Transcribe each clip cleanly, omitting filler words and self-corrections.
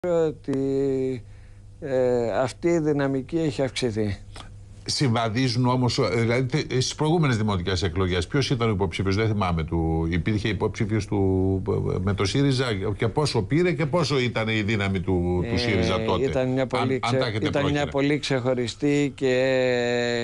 ότι αυτή η δυναμική έχει αυξηθεί. Συμβαδίζουν όμως, δηλαδή στις προηγούμενες δημοτικές εκλογές, ποιος ήταν ο υποψήφιος, δεν θυμάμαι, υπήρχε υποψήφιος με το ΣΥΡΙΖΑ και πόσο πήρε και πόσο ήταν η δύναμη του ΣΥΡΙΖΑ τότε. Ήταν μια πολύ ξεχωριστή και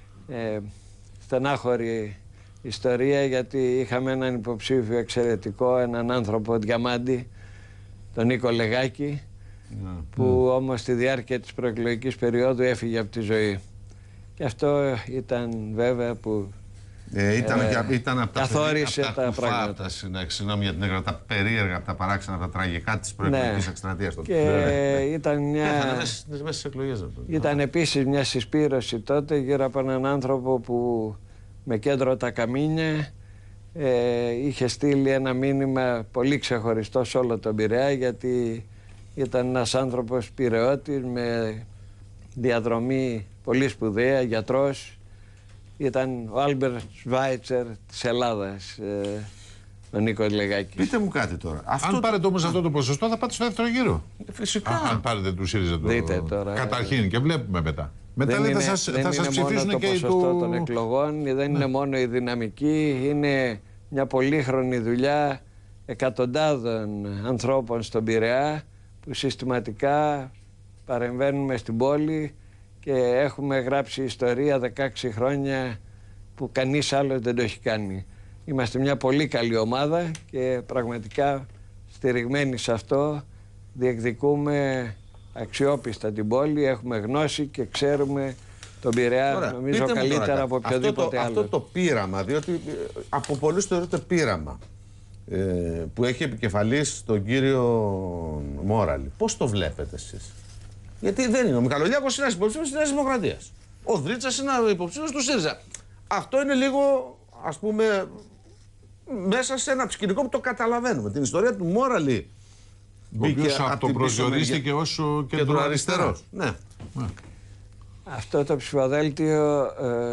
στενάχωρη ιστορία, γιατί είχαμε έναν υποψήφιο εξαιρετικό, έναν άνθρωπο διαμάντη, τον Νίκο Λεγάκη, που όμως στη διάρκεια της προεκλογικής περίοδου έφυγε από τη ζωή. Και αυτό ήταν βέβαια που ήταν από καθόρισε τα πράγματα. Συγγνώμη για την έγραφα, τα περίεργα, τα παράξενα, τα τραγικά της προεκλογικής εκστρατείας. Και ήταν ήταν επίσης μια συσπήρωση τότε γύρω από έναν άνθρωπο που με κέντρο τα Καμίνια είχε στείλει ένα μήνυμα πολύ ξεχωριστό σε όλο τον Πειραιά, γιατί ήταν ένας άνθρωπος πειραιώτης με διαδρομή πολύ σπουδαία, γιατρός. Ήταν ο Άλμπερτ Σβάιτσερ της Ελλάδας, ο Νίκος Λεγάκης. Πείτε μου κάτι τώρα. Αν πάρετε όμως αυτό το ποσοστό, θα πάτε στο δεύτερο γύρο. Φυσικά. Αν πάρετε του ΣΥΡΙΖΑ το. Δείτε τώρα. Καταρχήν, και βλέπουμε μετά. Μετά δεν θα σας ψηφίσουν το και ποσοστό των εκλογών, δεν είναι μόνο η δυναμική, είναι μια πολύχρονη δουλειά εκατοντάδων ανθρώπων στον Πειραιά που συστηματικά παρεμβαίνουμε στην πόλη και έχουμε γράψει ιστορία 16 χρόνια που κανείς άλλος δεν το έχει κάνει. Είμαστε μια πολύ καλή ομάδα και πραγματικά στηριγμένοι σε αυτό διεκδικούμε αξιόπιστα την πόλη, έχουμε γνώση και ξέρουμε τον Πειραιά. Τώρα, νομίζω καλύτερα από οποιοδήποτε άλλο. Αυτό το πείραμα, διότι από πολλούς θεωρείται πείραμα, που έχει επικεφαλής τον κύριο Μόραλη. Πώς το βλέπετε εσείς? Γιατί δεν είναι. Ο Μιχαλολιάκος είναι ένας υποψήφιος της Νέας Δημοκρατίας. Ο Δρίτσας είναι υποψήφιος του ΣΥΡΙΖΑ. Αυτό είναι λίγο, ας πούμε, μέσα σε ένα σκηνικό που το καταλαβαίνουμε. Την ιστορία του Μόραλη. Ο οποίος αυτοπροσδιορίστηκε ως κεντροαριστερός. Ναι. Αυτό το ψηφοδέλτιο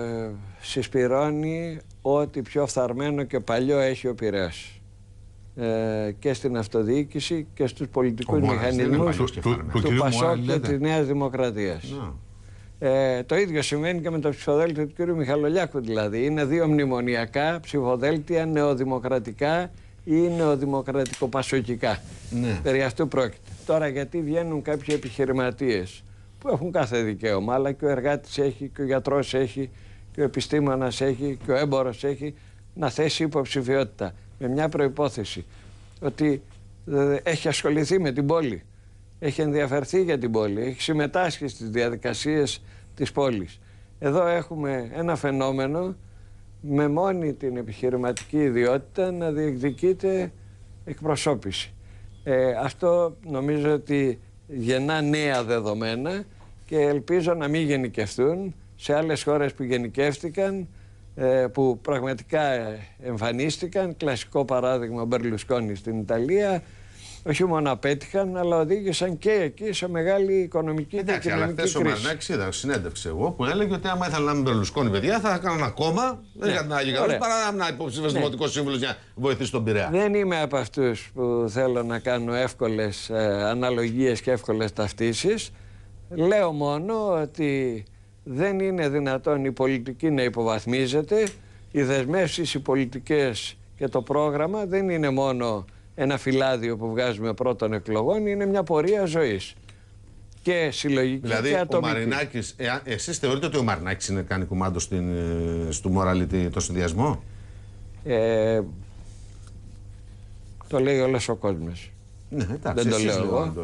συσπυρώνει ό,τι πιο φθαρμένο και παλιό έχει ο Πειραιάς. Και στην αυτοδιοίκηση και στους πολιτικούς μηχανισμούς του ΠΑΣΟΚ και της Νέας Δημοκρατίας. Το ίδιο σημαίνει και με το ψηφοδέλτιο του κ. Μιχαλολιάκου, δηλαδή. Είναι δύο μνημονιακά ψηφοδέλτια, νεοδημοκρατικά ή νεοδημοκρατικοπασοκικά. Ναι. Περί αυτού πρόκειται. Τώρα, γιατί βγαίνουν κάποιοι επιχειρηματίες που έχουν κάθε δικαίωμα, αλλά και ο εργάτης έχει, και ο γιατρός έχει, και ο επιστήμονας έχει, και ο έμπορος έχει, να θέσει υποψηφιότητα. Με μια προϋπόθεση, ότι έχει ασχοληθεί με την πόλη, έχει ενδιαφερθεί για την πόλη, έχει συμμετάσχει στις διαδικασίες της πόλης. Εδώ έχουμε ένα φαινόμενο με μόνη την επιχειρηματική ιδιότητα να διεκδικείται εκπροσώπηση. Αυτό νομίζω ότι γεννά νέα δεδομένα και ελπίζω να μην γενικευτούν σε άλλες χώρες που γενικεύτηκαν, που πραγματικά εμφανίστηκαν. Κλασικό παράδειγμα ο Μπερλουσκόνη στην Ιταλία. Όχι μόνο απέτυχαν, αλλά οδήγησαν και εκεί σε μεγάλη οικονομική και κοινωνική κρίση. Εντάξει, αλλά χθες ο Μαρινάκης είδα συνέντευξη εγώ που έλεγε ότι άμα ήθελα να είμαι Μπερλουσκόνη, παιδιά, θα έκανα ένα κόμμα. Δεν είχα την άλλη καλή παρά να υποψήφιος δημοτικός σύμβουλος για να βοηθήσει τον Πειραιά. Δεν είμαι από αυτούς που θέλω να κάνω εύκολες αναλογίες και εύκολες ταυτίσεις. Λέω μόνο ότι δεν είναι δυνατόν η πολιτική να υποβαθμίζεται. Οι δεσμεύσεις, οι πολιτικές και το πρόγραμμα δεν είναι μόνο ένα φυλάδιο που βγάζουμε πρώτων εκλογών, είναι μια πορεία ζωής. Και συλλογική δηλαδή, και ατομική. Ο Μαρινάκης, εσείς θεωρείτε ότι ο Μαρινάκης είναι κάνει κουμάντο στο Μοραλίτη το συνδυασμό? Το λέει όλος ο κόσμος. Ναι, εντάξει, δεν το λέω εγώ.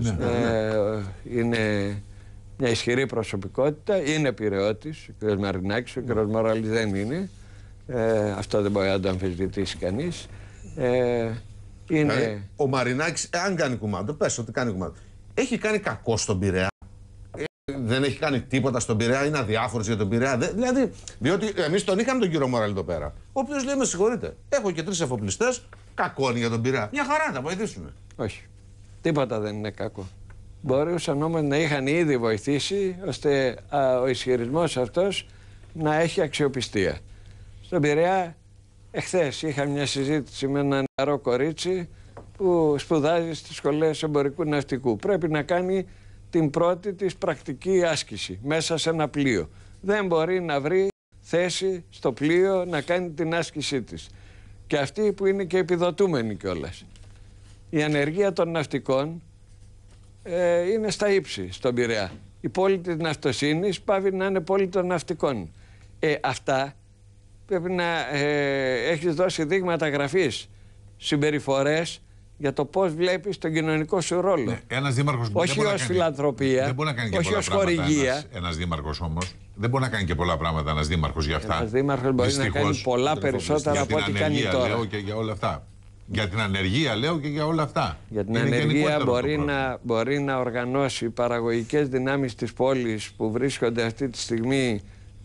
Είναι μια ισχυρή προσωπικότητα, είναι πειραιώτης ο κ. Μαρινάκης, ο κ. Μοραλής δεν είναι. Αυτό δεν μπορεί να το αμφισβητήσει κανείς. Δηλαδή, ο Μαρινάκης, αν κάνει κουμάντο, πες ότι κάνει κουμάντο, έχει κάνει κακό στον Πειραιά? Δεν έχει κάνει τίποτα στον Πειραιά? Είναι αδιάφορος για τον Πειραιά? Δηλαδή, διότι εμείς τον είχαμε τον κύριο Μοραλή εδώ πέρα, ο οποίος λέει: με συγχωρείτε, έχω και 3 εφοπλιστές, κακό είναι για τον Πειραιά. Μια χαρά να βοηθήσουν. Όχι. Τίποτα δεν είναι κακό. Μπορούσαν όμως να είχαν ήδη βοηθήσει ώστε ο ισχυρισμός αυτός να έχει αξιοπιστία. Στον Πειραιά, εχθές είχα μια συζήτηση με ένα νεαρό κορίτσι που που σπουδάζει στις σχολές εμπορικού ναυτικού. Πρέπει να κάνει την πρώτη της πρακτική άσκηση μέσα σε ένα πλοίο. Δεν μπορεί να βρει θέση στο πλοίο να κάνει την άσκησή της. Και αυτή που είναι και επιδοτούμενη κιόλας. Η ανεργία των ναυτικών είναι στα ύψη στον Πειραιά. Η πόλη της ναυτοσύνης πάβει να είναι πόλη των ναυτικών. Αυτά πρέπει να έχεις δώσει δείγματα γραφής, συμπεριφορές για το πώς βλέπεις τον κοινωνικό σου ρόλο. Ναι, ένας δήμαρχος όχι ως φιλανθρωπία, δεν μπορεί να κάνει και όχι πολλά ως χορηγία. Ένας δήμαρχος όμως δεν μπορεί να κάνει και πολλά πράγματα ένας δήμαρχος για αυτά. Ένας δήμαρχος μπορεί να κάνει πολλά περισσότερα από ό,τι κάνει τώρα. Λέω και για όλα αυτά. Για την ανεργία λέω και για όλα αυτά. Για την ανεργία μπορεί να οργανώσει παραγωγικές δυνάμεις της πόλης που βρίσκονται αυτή τη στιγμή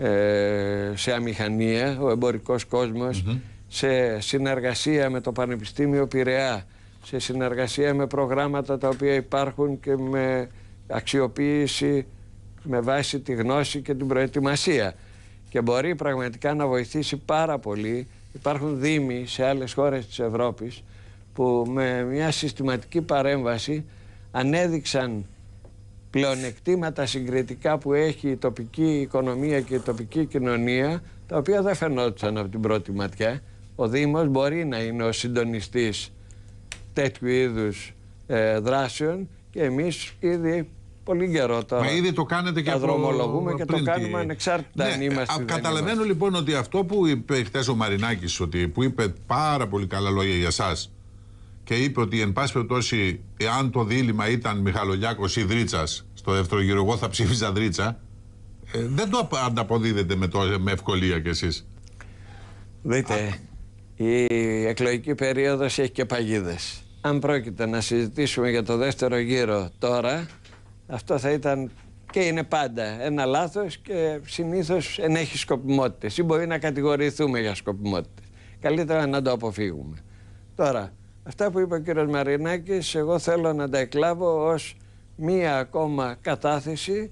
σε αμηχανία, ο εμπορικός κόσμος, σε συνεργασία με το Πανεπιστήμιο Πειραιά, σε συνεργασία με προγράμματα τα οποία υπάρχουν και με αξιοποίηση με βάση τη γνώση και την προετοιμασία. Και μπορεί πραγματικά να βοηθήσει πάρα πολύ. Υπάρχουν δήμοι σε άλλες χώρες της Ευρώπης που με μια συστηματική παρέμβαση ανέδειξαν πλεονεκτήματα συγκριτικά που έχει η τοπική οικονομία και η τοπική κοινωνία, τα οποία δεν φαινόντουσαν από την πρώτη ματιά. Ο Δήμος μπορεί να είναι ο συντονιστής τέτοιου είδους δράσεων και εμείς ήδη πολύ καιρό τώρα. Μα ήδη το κάνετε και δρομολογούμε και το κάνουμε ανεξάρτητα αν είμαστε. Καταλαβαίνω λοιπόν ότι αυτό που είπε χτες ο Μαρινάκης, που είπε πάρα πολύ καλά λόγια για εσάς και είπε ότι εν πάση περιπτώσει, εάν το δίλημμα ήταν Μιχαλολιάκος ή Δρίτσας στο δεύτερο γύρο, εγώ θα ψήφιζα Δρίτσα. Δεν το ανταποδίδετε με ευκολία κι εσείς. Δείτε, η εκλογική περίοδος έχει και παγίδες. Αν πρόκειται να συζητήσουμε για το δεύτερο γύρο τώρα, αυτό θα ήταν και είναι πάντα ένα λάθος και συνήθως ενέχει σκοπιμότητες ή μπορεί να κατηγορηθούμε για σκοπιμότητες. Καλύτερα να το αποφύγουμε. Τώρα, αυτά που είπε ο κύριος Μαρινάκης, εγώ θέλω να τα εκλάβω ως μία ακόμα κατάθεση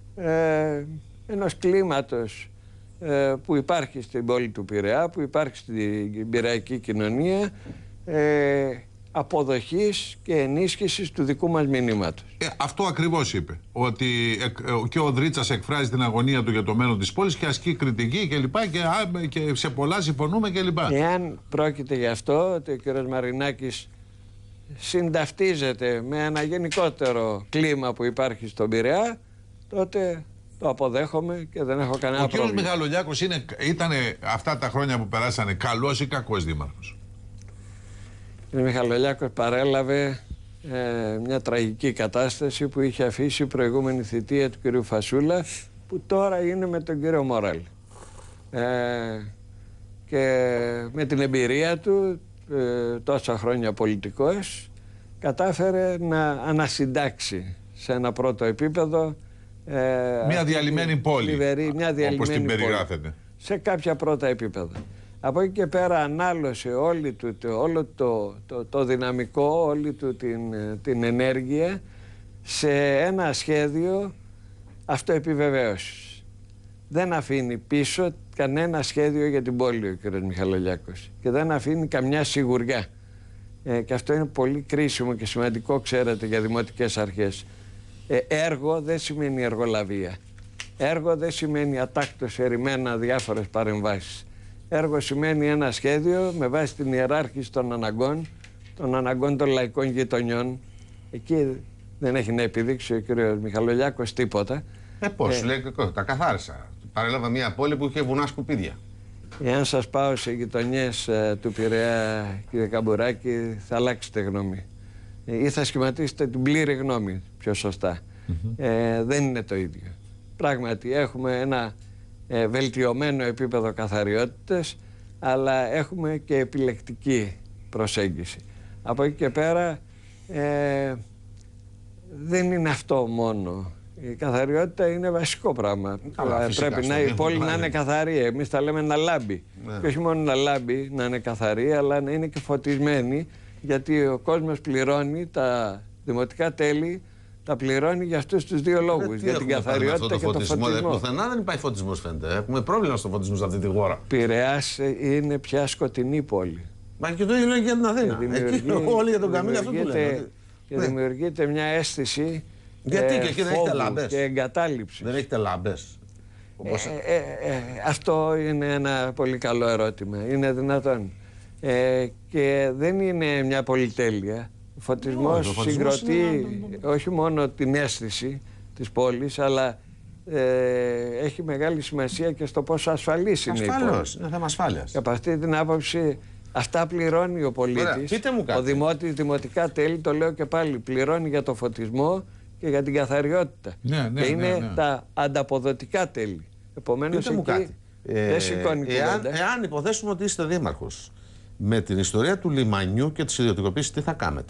ενός κλίματος που υπάρχει στην πόλη του Πειραιά, που υπάρχει στην πειραϊκή κοινωνία, αποδοχής και ενίσχυσης του δικού μας μηνύματος. Αυτό ακριβώς είπε. Ότι και ο Δρίτσας εκφράζει την αγωνία του για το μέλλον της πόλης και ασκεί κριτική κλπ. Και σε πολλά συμφωνούμε κλπ. Εάν πρόκειται γι' αυτό, ότι ο κ. Μαρινάκης συνταυτίζεται με ένα γενικότερο κλίμα που υπάρχει στον Πειραιά, τότε το αποδέχομαι και δεν έχω κανένα πρόβλημα. Ο κ. Μιχαλολιάκος ήταν αυτά τα χρόνια που περάσανε καλός ή κακός δήμαρχος? Ο Μιχαλολιάκος παρέλαβε μια τραγική κατάσταση που είχε αφήσει η προηγούμενη θητεία του κ. Φασούλα, που τώρα είναι με τον κύριο Μόραλ. Και με την εμπειρία του τόσα χρόνια πολιτικός κατάφερε να ανασυντάξει σε ένα πρώτο επίπεδο μια διαλυμένη πόλη, όπως την περιγράφεται, σε κάποια πρώτα επίπεδα. Από εκεί και πέρα ανάλωσε όλο το δυναμικό, όλη του την ενέργεια σε ένα σχέδιο αυτοεπιβεβαίωσης. Δεν αφήνει πίσω κανένα σχέδιο για την πόλη ο κ. Μιχαλολιάκος και δεν αφήνει καμιά σιγουριά. Και αυτό είναι πολύ κρίσιμο και σημαντικό, ξέρετε, για δημοτικές αρχές. Έργο δεν σημαίνει εργολαβία. Έργο δεν σημαίνει ατάκτως ερημένα διάφορες παρεμβάσεις. Έργο σημαίνει ένα σχέδιο με βάση την ιεράρχηση των αναγκών των λαϊκών γειτονιών. Εκεί δεν έχει να επιδείξει ο κ. Μιχαλολιάκος τίποτα. Πώς, λέει, τα καθάρισα. Παρέλαβα μια πόλη που είχε βουνά σκουπίδια. Εάν σας πάω σε γειτονιές του Πειραιά, κ. Καμπουράκη, θα αλλάξετε γνώμη. Ή θα σχηματίσετε την πλήρη γνώμη, πιο σωστά. Δεν είναι το ίδιο. Πράγματι, έχουμε ένα βελτιωμένο επίπεδο καθαριότητας, αλλά έχουμε και επιλεκτική προσέγγιση. Από εκεί και πέρα δεν είναι αυτό μόνο. Η καθαριότητα είναι βασικό πράγμα. Πρέπει η πόλη να είναι καθαρή. Εμείς τα λέμε να λάμπει. Και όχι μόνο να λάμπει, να είναι καθαρή, αλλά να είναι και φωτισμένη, γιατί ο κόσμος πληρώνει τα δημοτικά τέλη, τα πληρώνει για αυτούς τους δύο λόγους. Για την καθαριότητα και το φωτισμό. Πουθενά δεν υπάρχει φωτισμός, φαίνεται. Έχουμε πρόβλημα στο φωτισμό σε αυτή τη χώρα. Πειραιάς είναι πια σκοτεινή πόλη. Μα και το ίδιο λένε για την Αθήνα. Εκεί όλοι για τον Καμίλη αυτό του λένε. Και δημιουργείται μια αίσθηση γιατί και εκεί δεν έχετε λάμπες και εγκατάλειψη. Δεν έχετε λάμπες. Αυτό είναι ένα πολύ καλό ερώτημα. Είναι δυνατόν. Και δεν είναι μια πολυτέλεια. Ο φωτισμός συγκροτεί όχι μόνο την αίσθηση της πόλης, αλλά έχει μεγάλη σημασία και στο πόσο ασφαλής είναι η πόλη. Είναι θέμα ασφάλειας. Και από αυτή την άποψη αυτά πληρώνει ο πολίτης. Ο δημότης, δημοτικά τέλη, το λέω και πάλι, πληρώνει για το φωτισμό και για την καθαριότητα. Και είναι τα ανταποδοτικά τέλη. Επομένως εκεί δεν σηκώνει κουβέντα. Εάν υποθέσουμε ότι είστε δήμαρχος, με την ιστορία του λιμανιού και της ιδιωτικοποίησης, τι θα κάνετε?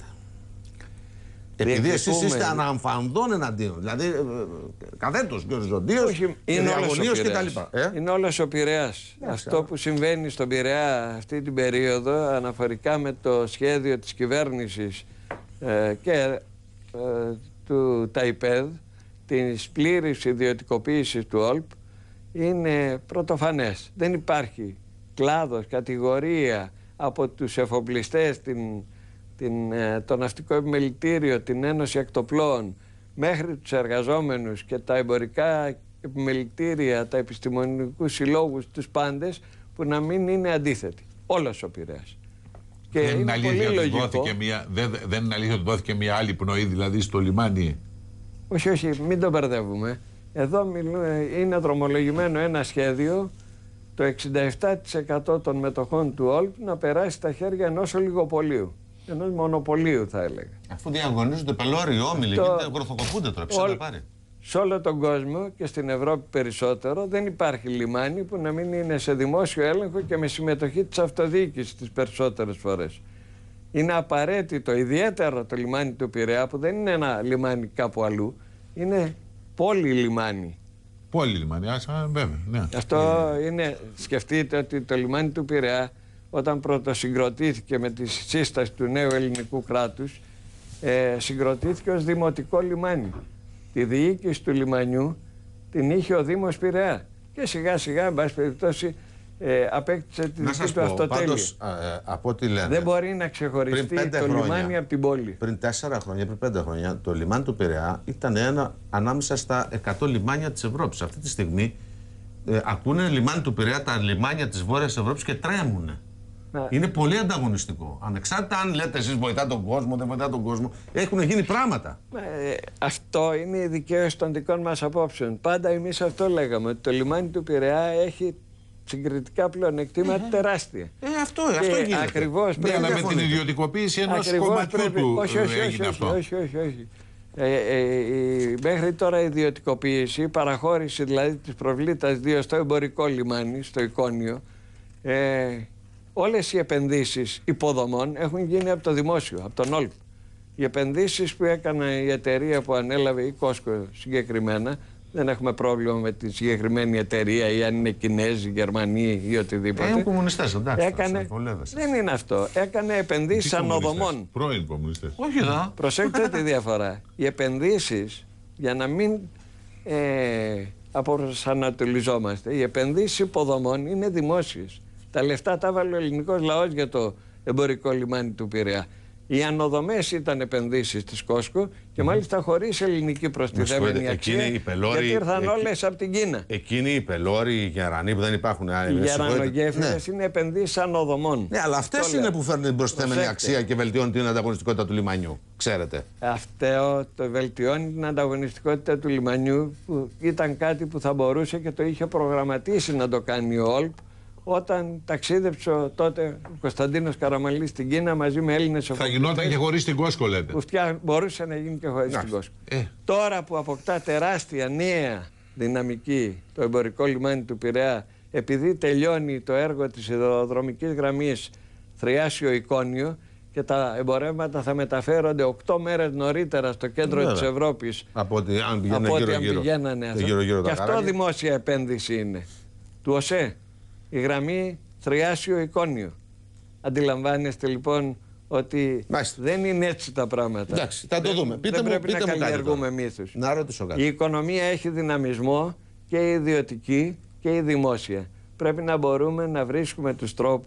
Επειδή εσείς είστε αναμφανδόν εναντίον, δηλαδή καθέτος και οριζοντίως, διαγωνίως κτλ. Είναι όλος ο Πειραιάς. Αυτό που συμβαίνει στον Πειραιά αυτή την περίοδο, αναφορικά με το σχέδιο της κυβέρνησης και του ΤΑΙΠΕΔ, της πλήρης ιδιωτικοποίησης του ΟΛΠ, είναι πρωτοφανές. Δεν υπάρχει κλάδος, κατηγορία από τους εφοπλιστές, το ναυτικό επιμελητήριο, την Ένωση Ακτοπλώων, μέχρι τους εργαζόμενους και τα εμπορικά επιμελητήρια, τα επιστημονικούς συλλόγους, τους πάντες, που να μην είναι αντίθετοι. Όλος ο Πειραιάς. Και δεν είναι αλήθεια ότι λογικό. Δεν είναι αλήθεια ότι δόθηκε μια άλλη πνοή, δηλαδή στο λιμάνι? Όχι, μην το μπερδεύουμε. Εδώ είναι δρομολογημένο ένα σχέδιο, το 67% των μετοχών του ΟΛΠ να περάσει στα χέρια ενός ολιγοπολίου. Ενός μονοπωλίου, θα έλεγα. Αφού διαγωνίζονται πελώροι, όμιλοι, γροθοκοπούνται τώρα, ψάχνουν πάρει. Σε όλο τον κόσμο και στην Ευρώπη περισσότερο δεν υπάρχει λιμάνι που να μην είναι σε δημόσιο έλεγχο και με συμμετοχή της αυτοδιοίκησης τις περισσότερες φορές. Είναι απαραίτητο, ιδιαίτερα το λιμάνι του Πειραιά, που δεν είναι ένα λιμάνι κάπου αλλού, είναι πόλη λιμάνι. Πόλη λιμάνι, βέβαια. Ναι. Αυτό είναι, σκεφτείτε ότι το λιμάνι του Πειραιά, όταν πρωτοσυγκροτήθηκε με τη σύσταση του νέου ελληνικού κράτους, συγκροτήθηκε ως δημοτικό λιμάνι. Τη διοίκηση του λιμανιού την είχε ο Δήμος Πειραιά και σιγά σιγά, εν πάση περιπτώσει, απέκτησε τη δική του αυτοτέλεια. Πάντως, από ό,τι λένε, δεν μπορεί να ξεχωριστεί το λιμάνι από την πόλη. Πριν 4 χρόνια, πριν 5 χρόνια, το λιμάνι του Πειραιά ήταν ένα ανάμεσα στα 100 λιμάνια της Ευρώπης. Αυτή τη στιγμή ακούνε λιμάνι του Πειραιά τα λιμάνια της Βόρειας Ευρώπης και τρέμουνε. Είναι πολύ ανταγωνιστικό. Ανεξάρτητα αν λέτε εσείς βοηθά τον κόσμο, δεν βοηθά τον κόσμο, έχουν γίνει πράγματα. Αυτό είναι η δικαίωση των δικών μας απόψεων. Πάντα εμείς αυτό λέγαμε, ότι το λιμάνι του Πειραιά έχει συγκριτικά πλεονεκτήματα τεράστια. Αυτό γίνεται. Ακριβώς πρέπει να με την ιδιωτικοποίηση ενός κομματιού του έγινε αυτό. Όχι. Μέχρι τώρα η ιδιωτικοποίηση, η παραχώρηση δηλαδή της Προβλήτας 2 στο εμπορικό λιμάνι, στο Εικόνιο, όλες οι επενδύσεις υποδομών έχουν γίνει από το δημόσιο, από τον ΟΛΠ. Οι επενδύσεις που έκανε η εταιρεία που ανέλαβε, η Κόσκο συγκεκριμένα, δεν έχουμε πρόβλημα με τη συγκεκριμένη εταιρεία ή αν είναι Κινέζοι, Γερμανοί ή οτιδήποτε. Είναι κομμουνιστές, εντάξει. Δεν είναι αυτό. Έκανε επενδύσεις ανοδομών. Πρώην κομμουνιστές. Όχι εδώ. Προσέξτε τη διαφορά. Οι επενδύσεις, για να μην αποπροσανατολιζόμαστε, οι επενδύσεις υποδομών είναι δημόσιες. Τα λεφτά τα έβαλε ο ελληνικός λαός για το εμπορικό λιμάνι του Πειραιά. Οι ανοδομές ήταν επενδύσεις της Κόσκο και μάλιστα χωρίς ελληνική προστιθέμενη αξία, γιατί ήρθαν όλες από την Κίνα. Εκείνοι οι πελώροι, οι γερανοί που δεν υπάρχουν άλλοι. Οι γερανογέφυρες είναι επενδύσεις ανοδομών. Ναι, αλλά αυτές είναι που φέρνουν την προστιθέμενη αξία και βελτιώνουν την ανταγωνιστικότητα του λιμανιού. Ξέρετε. Αυτό το βελτιώνει την ανταγωνιστικότητα του λιμανιού, που ήταν κάτι που θα μπορούσε και το είχε προγραμματίσει να το κάνει ο ΟΛΠ, όταν ταξίδεψε τότε ο Κωνσταντίνος Καραμανλής στην Κίνα μαζί με Έλληνες θα γινόταν και χωρίς την Κόσκο, λέτε. Που μπορούσε να γίνει και χωρίς την Κόσκο. Τώρα που αποκτά τεράστια νέα δυναμική το εμπορικό λιμάνι του Πειραιά, επειδή τελειώνει το έργο της σιδηροδρομικής γραμμής Θριάσιο-Εικόνιο και τα εμπορεύματα θα μεταφέρονται 8 μέρες νωρίτερα στο κέντρο της Ευρώπης από ότι αν πηγαίνανε αυτό. Και αυτό δημόσια επένδυση είναι του ΟΣΕ. Η γραμμή Θριάσιο-Εικόνιο. Αντιλαμβάνεστε λοιπόν ότι δεν είναι έτσι τα πράγματα. Εντάξει, θα το δούμε. Δεν πρέπει να καλλιεργούμε μύθους. Να ρωτήσω κάτι. Η οικονομία έχει δυναμισμό και η ιδιωτική και η δημόσια. Πρέπει να μπορούμε να βρίσκουμε τους τρόπους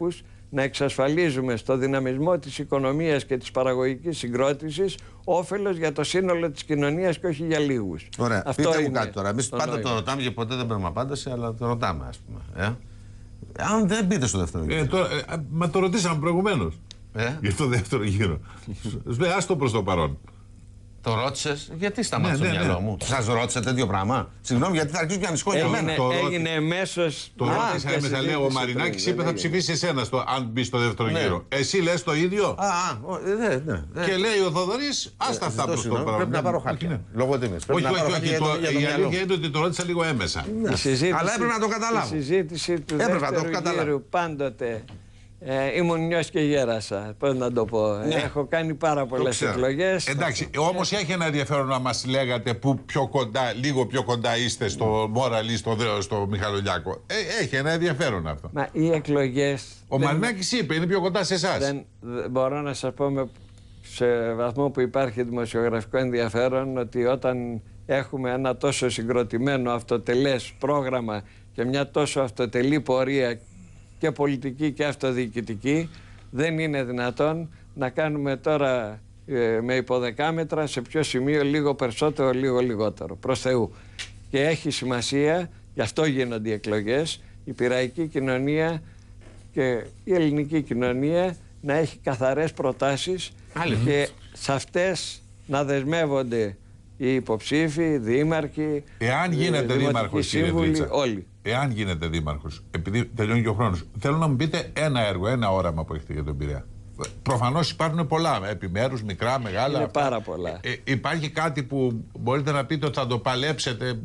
να εξασφαλίζουμε στο δυναμισμό της οικονομίας και της παραγωγικής συγκρότησης όφελος για το σύνολο της κοινωνίας και όχι για λίγους. Ωραία. Αυτό πείτε μου είναι κάτι τώρα. Εμείς πάντα το ρωτάμε και ποτέ δεν παίρνουμε απάντηση, αλλά το ρωτάμε, ας πούμε. Αν δεν μπείτε στο δεύτερο γύρο. Μα το ρωτήσαμε προηγουμένως. Για το δεύτερο γύρο. Λέει, άστο προς το παρόν. Το ρώτησε, γιατί σταμάτησε το μυαλό μου. Σας ρώτησε τέτοιο πράγμα. Συγγνώμη, γιατί θα αρχίσουν και ανησυχώ για μένα. Έγινε εμέσως. Το ρώτησα έμεσα, λέει ο Μαρινάκης είπε θα ψηφίσει εσένα αν μπει στο δεύτερο γύρο. Εσύ λες το ίδιο. Ναι. Και λέει ο Θοδωρής, άστα αυτά προς το παρόν. Πρέπει να πάρω χάρτια. Λόγω τιμής. Όχι. Η αλήθεια είναι ότι το ρώτησα λίγο έμεσα. Αλλά έπρεπε να το καταλάβω. Η συζήτηση του δεύτερου γύρου πάντοτε. Ήμουν νιός και γέρασα, πώς να το πω. Έχω κάνει πάρα πολλές εκλογές. Εντάξει, όμως έχει ένα ενδιαφέρον να μας λέγατε που λίγο πιο κοντά είστε στο Μόραλ ή στο Μιχαλολιάκο. Έχει ένα ενδιαφέρον αυτό. Μα οι εκλογές... Ο Μαρινάκης είπε, είναι πιο κοντά σε εσάς. Δεν μπορώ να σας πω σε βαθμό που υπάρχει δημοσιογραφικό ενδιαφέρον ότι όταν έχουμε ένα τόσο συγκροτημένο αυτοτελές πρόγραμμα και μια τόσο αυτοτελή πορεία και πολιτική και αυτοδιοικητική, δεν είναι δυνατόν να κάνουμε τώρα με υποδεκάμετρα σε ποιο σημείο λίγο περισσότερο, λίγο λιγότερο. Προς Θεού. Και έχει σημασία, γι' αυτό γίνονται οι εκλογές, η πειραϊκή κοινωνία και η ελληνική κοινωνία να έχει καθαρές προτάσεις και σε αυτές να δεσμεύονται οι υποψήφοι, οι δήμαρχοι, εάν γίνεται δήμαρχος, σύμβουλοι, όλοι. Εάν γίνετε δήμαρχος, επειδή τελειώνει και ο χρόνος, θέλω να μου πείτε ένα έργο, ένα όραμα που έχετε για τον Πειραιά. Προφανώς υπάρχουν πολλά, επιμέρους, μικρά, μεγάλα. Είναι πάρα πολλά. Υπάρχει κάτι που μπορείτε να πείτε ότι θα το παλέψετε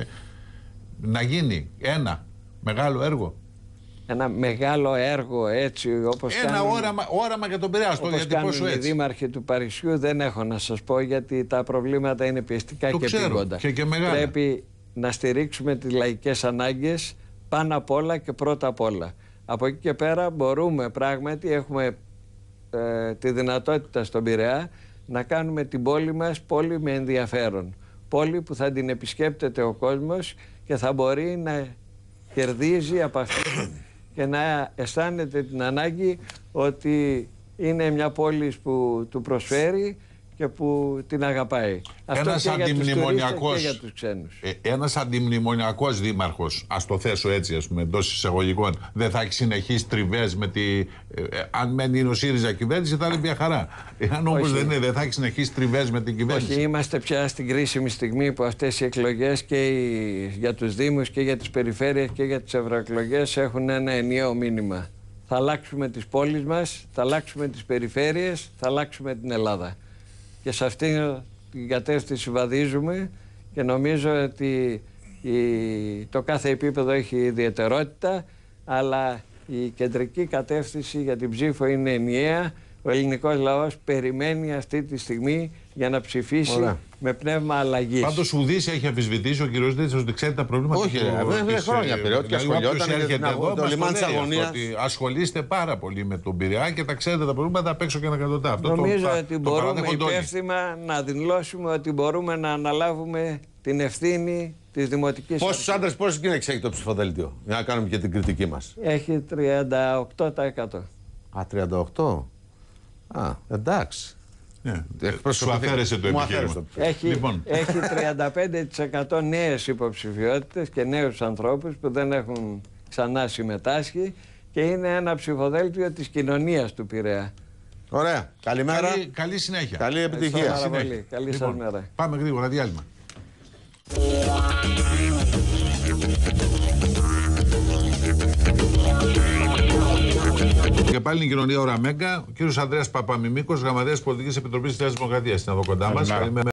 να γίνει ένα μεγάλο έργο. Ένα μεγάλο έργο έτσι όπως ένα όραμα για τον Πειραιά. Όπως κάνουν οι δήμαρχοι του Παρισιού δεν έχω να σας πω, γιατί τα προβλήματα είναι πιεστικά και επίγοντα. Και μεγάλα. Πρέπει να στηρίξουμε τις λαϊκές ανάγκες πάνω απ' όλα και πρώτα απ' όλα. Από εκεί και πέρα μπορούμε πράγματι, έχουμε τη δυνατότητα στον Πειραιά να κάνουμε την πόλη μας πόλη με ενδιαφέρον. Πόλη που θα την επισκέπτεται ο κόσμος και θα μπορεί να κερδίζει από αυτό και να αισθάνεται την ανάγκη ότι είναι μια πόλη που του προσφέρει και που την αγαπάει. Αυτό ένας και αντιμνημονιακός, και για τους ξένους. Ένας αντιμνημονιακός δήμαρχος, ας το θέσω έτσι, ας πούμε, εντός εισαγωγικών, δεν θα έχει συνεχείς τριβές με τη... αν μένει ο ΣΥΡΙΖΑ κυβέρνηση θα είναι μια χαρά. Αν όμως δεν είναι, δεν θα έχει συνεχείς τριβές με την κυβέρνηση. Όχι, είμαστε πια στην κρίσιμη στιγμή που αυτές οι εκλογές και για τους Δήμους και για τις περιφέρειες και για τις ευρωεκλογές έχουν ένα ενιαίο μήνυμα. Θα αλλάξουμε τις πόλεις μας, θα αλλάξουμε τις περιφέρειες, θα αλλάξουμε την Ελλάδα. Και σε αυτήν την κατεύθυνση βαδίζουμε και νομίζω ότι το κάθε επίπεδο έχει ιδιαιτερότητα, αλλά η κεντρική κατεύθυνση για την ψήφο είναι ενιαία. Ο ελληνικός λαός περιμένει αυτή τη στιγμή για να ψηφίσει με πνεύμα αλλαγής. Πάντως ουδής έχει αμφισβητήσει ο κ. Δίτσος ότι ξέρει τα προβλήματα. Όχι, βέβαια χρόνια πειραιότητα και ασχολιόταν με το λιμάνι της αγωνίας. Ασχολείστε πάρα πολύ με τον Πειραιά και τα ξέρετε τα προβλήματα απ' έξω και ανακατοτά. Νομίζω ότι μπορούμε υπεύθυμα να δηλώσουμε ότι μπορούμε να αναλάβουμε την ευθύνη της δημοτικής. Πόσους άντρες, πόσες γυναίκες έχει το ψηφοδέλτιο, για να κάνουμε και την κριτική μας? Έχει 38%. Α, 38%. Α, εντάξει. Σου αφαίρεσε το επιχείρημα. Έχει 35% νέες υποψηφιότητες και νέους ανθρώπους που δεν έχουν ξανά συμμετάσχει και είναι ένα ψηφοδέλτιο της κοινωνίας του Πειραιά. Ωραία. Καλημέρα. Καλή συνέχεια. Καλή επιτυχία. Καλή σας μέρα. Πάμε γρήγορα διάλειμμα. Και πάλι η κοινωνία ώρα Μέγκα, ο κύριος Ανδρέας Παπαμιμίκος, γραμματέας Πολιτικής Επιτροπής της Νέας Δημοκρατίας. Είναι εδώ κοντά μας.